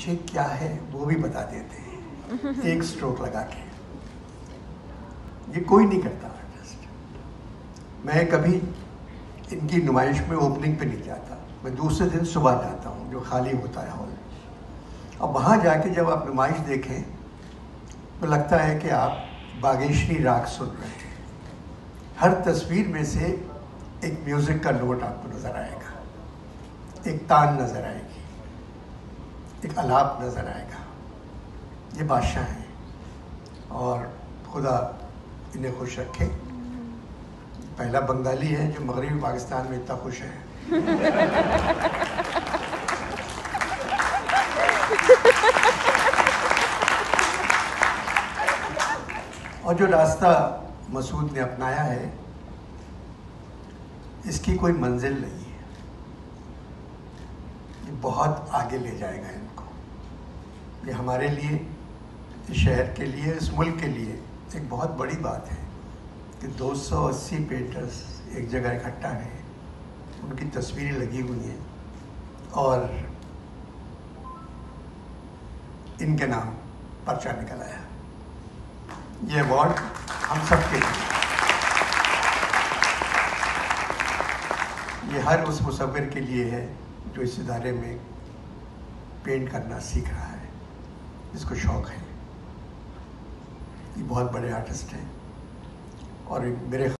Shake क्या है वो भी बता देते हैं एक स्ट्रोक लगा के। ये कोई नहीं करता आर्टिस्ट। मैं कभी इनकी नुमाइश में ओपनिंग पे नहीं जाता, मैं दूसरे दिन सुबह जाता हूँ जो खाली होता है हॉल। अब वहाँ जाके जब आप नुमाइश देखें तो लगता है कि आप बागेश्वरी राग सुन रहे हैं। हर तस्वीर में से एक म्यूज़िक का नोट आपको नज़र आएगा, एक तान नज़र आएगी, एक आलाप नज़र आएगा। ये बादशाह हैं और खुदा इन्हें खुश रखे। पहला बंगाली है जो मगरबी पाकिस्तान में इतना खुश है। और जो रास्ता मसूद ने अपनाया है इसकी कोई मंजिल नहीं है, ये बहुत आगे ले जाएगा इनको। ये हमारे लिए, इस शहर के लिए, इस मुल्क के लिए एक बहुत बड़ी बात है कि 280 पेंटर्स एक जगह इकट्ठा हैं, उनकी तस्वीरें लगी हुई हैं और इनके नाम पर्चा निकल आया। ये अवार्ड हम सबके लिए, ये हर उस मुसव्विर के लिए है जो इस इदारे में पेंट करना सीख रहा है, जिसको शौक़ है। ये बहुत बड़े आर्टिस्ट हैं और मेरे